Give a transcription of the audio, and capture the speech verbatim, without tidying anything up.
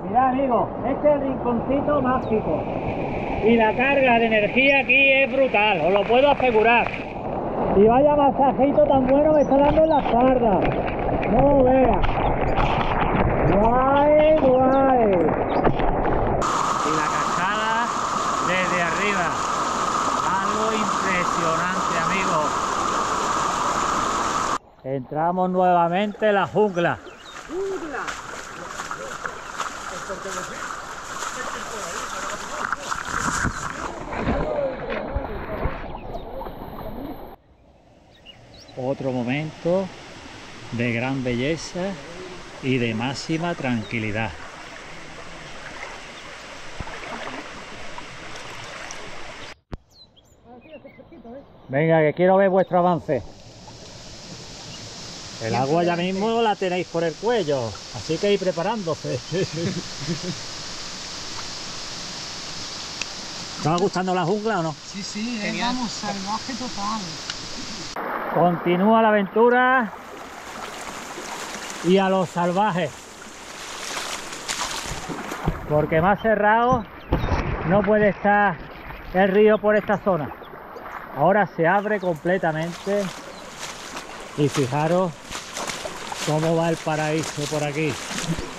Mirad, amigos, este es el rinconcito mágico. Y la carga de energía aquí es brutal, os lo puedo asegurar. Y vaya masajito tan bueno me está dando en la espalda. No veas. Guay, guay. Y la cascada desde arriba. Algo impresionante, amigos. Entramos nuevamente en la jungla. ¡Jungla! Otro momento de gran belleza y de máxima tranquilidad. Venga, que quiero ver vuestro avance. El agua ya mismo la tenéis por el cuello, así que ir preparándose. ¿Te va gustando la jungla o no? Sí, sí, eh, vamos, salvaje total. Continúa la aventura y a los salvajes, porque más cerrado no puede estar el río por esta zona. Ahora se abre completamente y fijaros cómo va el paraíso por aquí.